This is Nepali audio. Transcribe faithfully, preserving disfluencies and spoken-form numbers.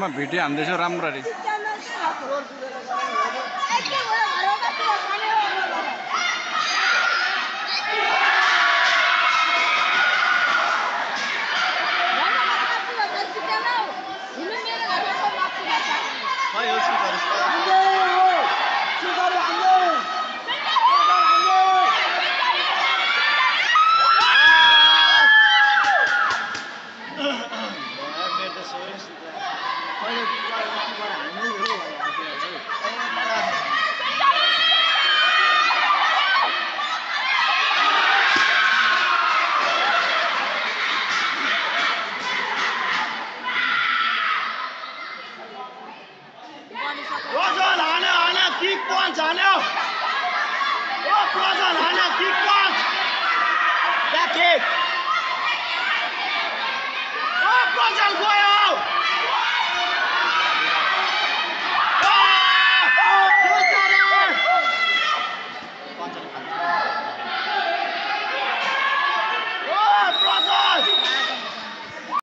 म भिडियो हान्दैछु राम्ररी। Roger, Hane, Hane, kick punch, Hane. Oh, Roger, Hane, kick punch. Back kick. Oh, Roger, go ahead.